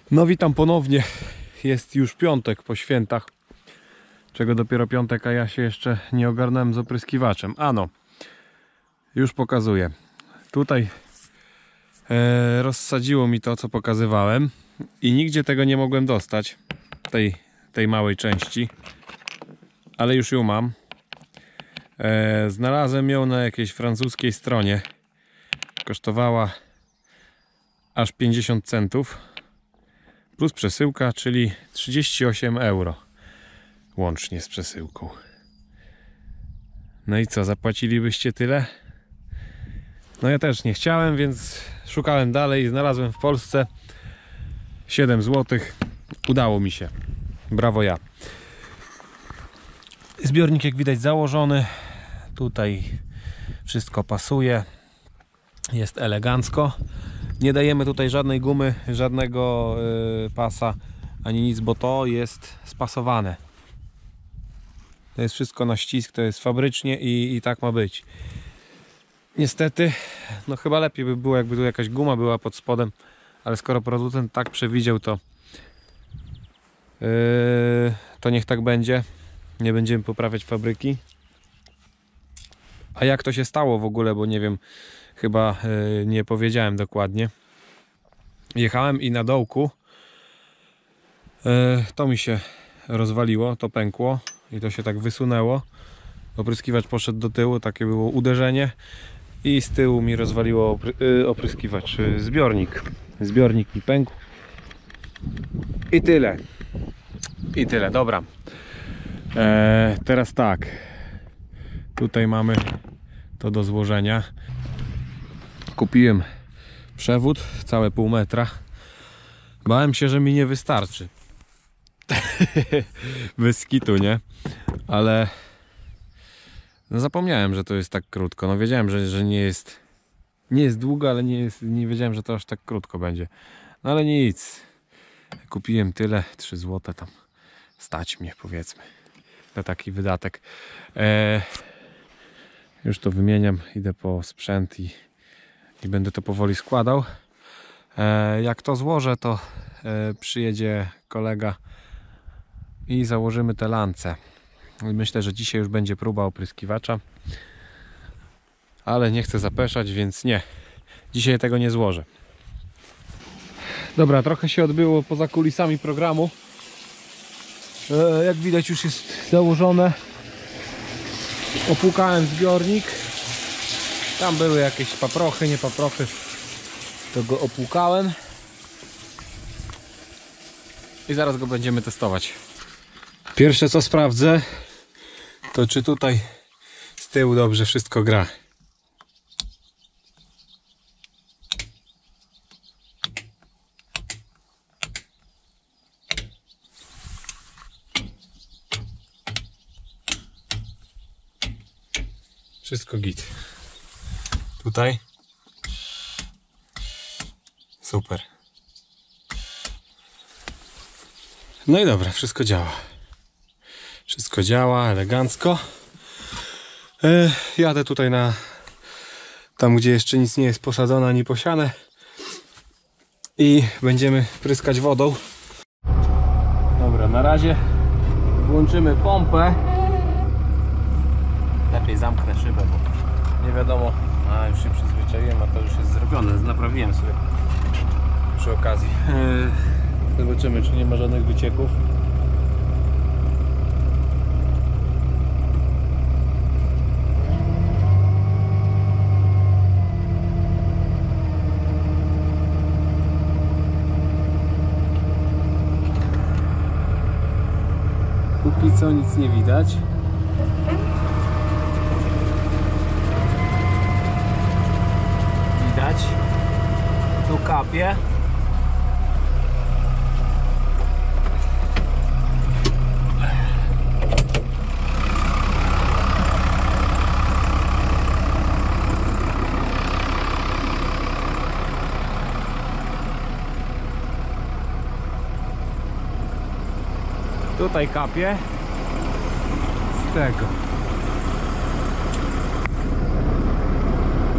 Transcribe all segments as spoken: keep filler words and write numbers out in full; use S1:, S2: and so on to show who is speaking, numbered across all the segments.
S1: No witam ponownie, jest już piątek po świętach, czego dopiero piątek, a ja się jeszcze nie ogarnąłem z opryskiwaczem. Ano, już pokazuję. Tutaj e, rozsadziło mi to, co pokazywałem i nigdzie tego nie mogłem dostać, tej, tej małej części, ale już ją mam. E, znalazłem ją na jakiejś francuskiej stronie, kosztowała aż pięćdziesiąt centów. Plus przesyłka, czyli trzydzieści osiem euro łącznie z przesyłką. No i co, zapłacilibyście tyle? No ja też nie chciałem, więc szukałem dalej i znalazłem w Polsce siedem złotych. Udało mi się. Brawo ja. Zbiornik, jak widać, założony. Tutaj wszystko pasuje. Jest elegancko. Nie dajemy tutaj żadnej gumy, żadnego yy, pasa, ani nic, bo to jest spasowane. To jest wszystko na ścisk, to jest fabrycznie i, i tak ma być. Niestety, no chyba lepiej by było, jakby tu jakaś guma była pod spodem, ale skoro producent tak przewidział, to yy, to niech tak będzie. Nie będziemy poprawiać fabryki. A jak to się stało w ogóle, bo nie wiem, chyba yy, nie powiedziałem dokładnie. Jechałem i na dołku yy, to mi się rozwaliło, to pękło i to się tak wysunęło. Opryskiwacz poszedł do tyłu, takie było uderzenie i z tyłu mi rozwaliło opry yy, opryskiwacz, yy, zbiornik. Zbiornik mi pękł. I tyle. I tyle, dobra. Eee, teraz tak. Tutaj mamy to do złożenia. Kupiłem przewód, całe pół metra. Bałem się, że mi nie wystarczy. Bez kitu, nie? Ale no zapomniałem, że to jest tak krótko. No wiedziałem, że, że nie jest nie jest długo, ale nie, jest, nie wiedziałem, że to aż tak krótko będzie. No ale nic. Kupiłem tyle, trzy złote tam. Stać mnie, powiedzmy, na taki wydatek. Eee, już to wymieniam, idę po sprzęt i i będę to powoli składał. E, jak to złożę, to e, przyjedzie kolega i założymy te lance. Myślę, że dzisiaj już będzie próba opryskiwacza, ale nie chcę zapeszać, więc nie, dzisiaj tego nie złożę. Dobra, trochę się odbyło poza kulisami programu. E, jak widać, już jest założone. Opłukałem zbiornik. Tam były jakieś paprochy, nie paprochy, to go opłukałem i zaraz go będziemy testować. Pierwsze co sprawdzę, to czy tutaj z tyłu dobrze wszystko gra. Wszystko git. Tutaj super. No i dobra, wszystko działa. Wszystko działa elegancko. Yy, jadę tutaj na tam, gdzie jeszcze nic nie jest posadzone ani posiane i będziemy pryskać wodą. Dobra, na razie włączymy pompę. Lepiej zamknę szybę, bo nie wiadomo. A już się przyzwyczaiłem, a to już jest zrobione. Naprawiłem sobie przy okazji. Eee, zobaczymy, czy nie ma żadnych wycieków. Póki co nic nie widać. Tu kapie. Tutaj kapie z tego.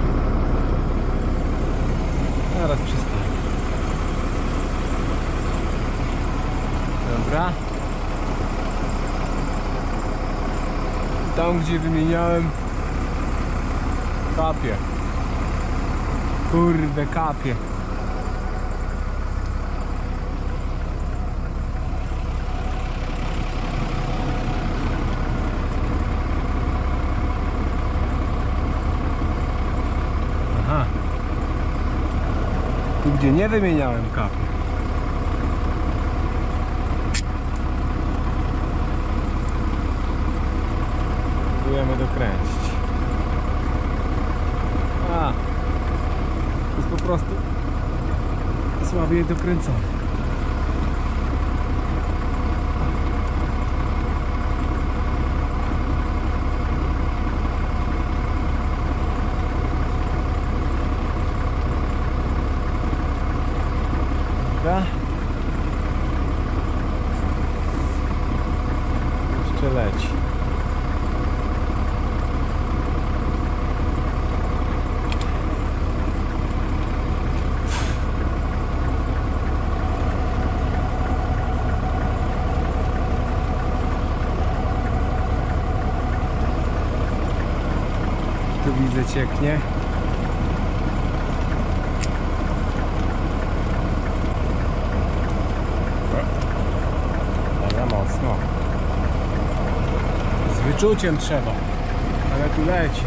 S1: Zaraz przestaję. Dobra. Tam, gdzie wymieniałem, kapie. Kurde, kapie. Aha. Tu, gdzie nie wymieniałem, kapie. Próbujemy dokręcić. A, to jest po prostu słabiej dokręcone. Dobra. Jeszcze leci. Tu widzę, cieknie. Ale mocno. Z wyczuciem trzeba, ale tu leci.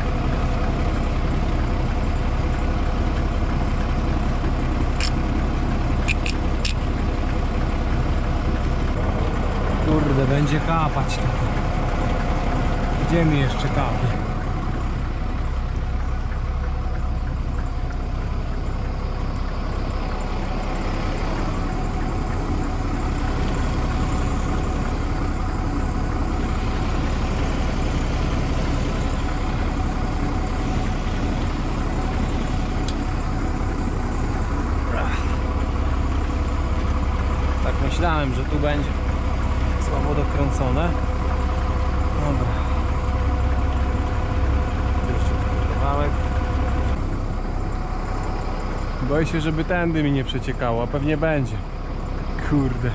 S1: Kurde, będzie kapać tutaj. Gdzie mi jeszcze kapie? Tak myślałem, że tu będzie słabo dokręcone. Dobra. Jeszcze taki kawałek. Boję się, żeby tędy mi nie przeciekało, a pewnie będzie. Kurde.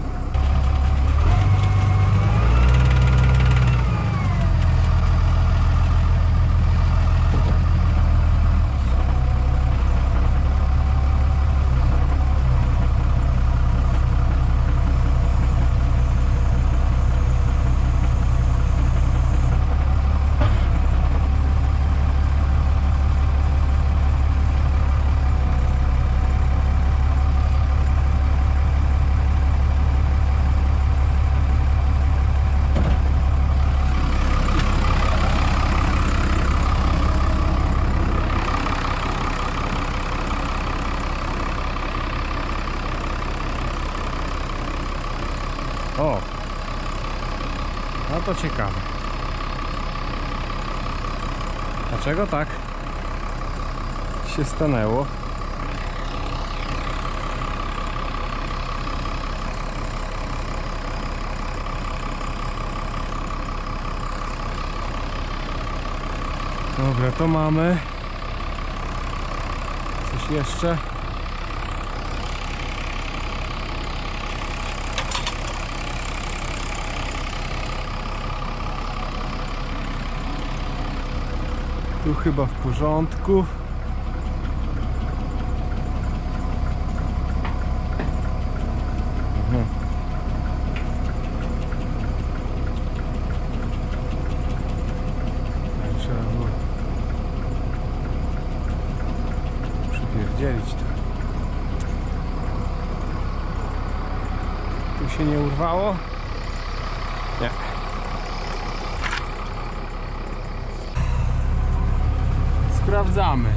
S1: O, no to ciekawe. Dlaczego tak się stanęło? Dobra, to mamy. Coś jeszcze? Tu chyba w porządku. Mhm. Trzeba było przypierdzielić to. Tu się nie urwało? Nie. Sprawdzamy.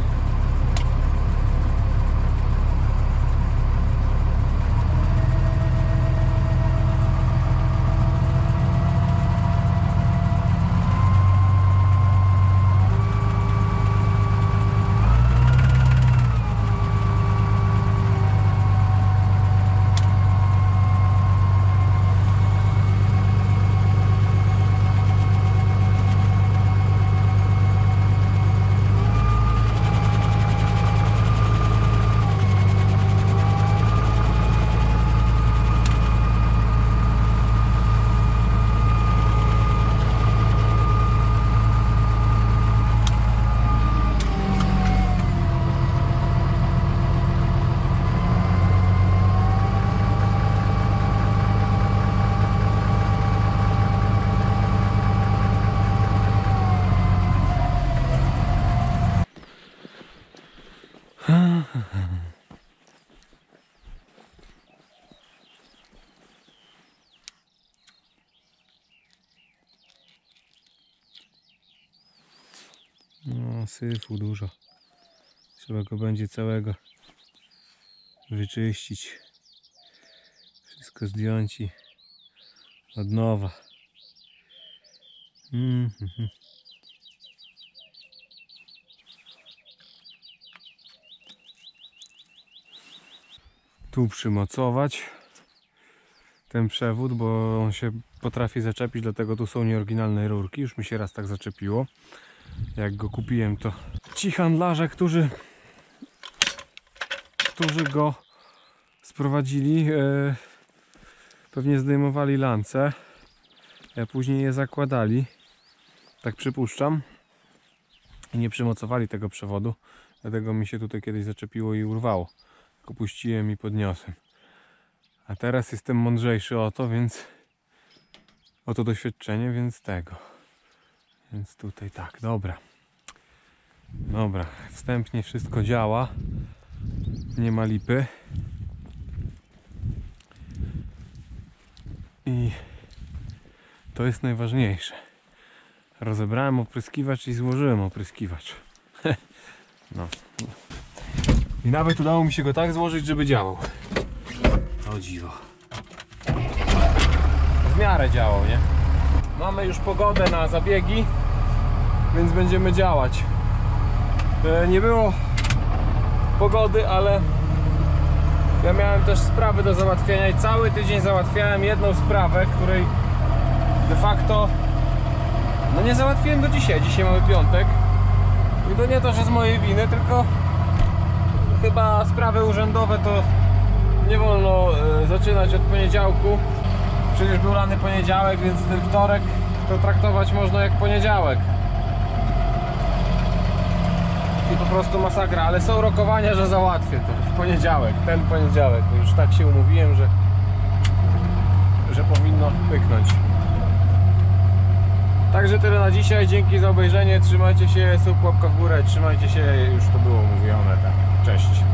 S1: syfu dużo. Trzeba go będzie całego wyczyścić. Wszystko zdjąć i od nowa. Mm -hmm. Tu przymocować ten przewód, bo on się potrafi zaczepić, dlatego tu są nieoryginalne rurki. Już mi się raz tak zaczepiło. Jak go kupiłem, to ci handlarze, którzy którzy go sprowadzili, e, pewnie zdejmowali lance, a później je zakładali, tak przypuszczam, i nie przymocowali tego przewodu, dlatego mi się tutaj kiedyś zaczepiło i urwało. Tylko puściłem i podniosłem. A teraz jestem mądrzejszy o to, więc o to doświadczenie, więc tego. Więc tutaj tak, dobra. Dobra, wstępnie wszystko działa. Nie ma lipy. I to jest najważniejsze. Rozebrałem opryskiwacz i złożyłem opryskiwacz. No. I nawet udało mi się go tak złożyć, żeby działał. O dziwo. W miarę działał, nie? Mamy już pogodę na zabiegi, więc będziemy działać. Nie było pogody, ale ja miałem też sprawy do załatwienia i cały tydzień załatwiałem jedną sprawę, której de facto no nie załatwiłem do dzisiaj. Dzisiaj mamy piątek i to nie to, że z mojej winy, tylko chyba sprawy urzędowe to nie wolno e, zaczynać od poniedziałku. Przecież był rany poniedziałek, więc ten wtorek to traktować można jak poniedziałek. I po prostu masakra, ale są rokowania, że załatwię to w poniedziałek, ten poniedziałek. Już tak się umówiłem, że, że powinno pyknąć. Także tyle na dzisiaj, dzięki za obejrzenie, trzymajcie się, sub, łapka w górę, trzymajcie się, już to było mówione, tak. Cześć.